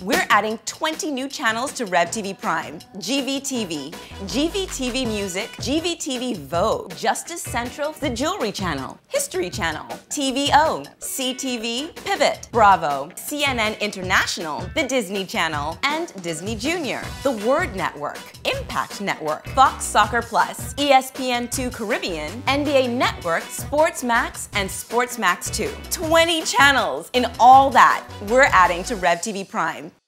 We're adding 20 new channels to RevTV Prime. GVTV, GVTV Music, GVTV Vogue, Justice Central, the Jewelry Channel, History Channel, TVO, CTV, Pivot, Bravo, CNN International, the Disney Channel, and Disney Junior, the Word Network, Impact Network, Fox Soccer Plus, ESPN2 Caribbean, NBA Network, Sports Max, and Sports Max 2. 20 channels in all that we're adding to RevTV Prime.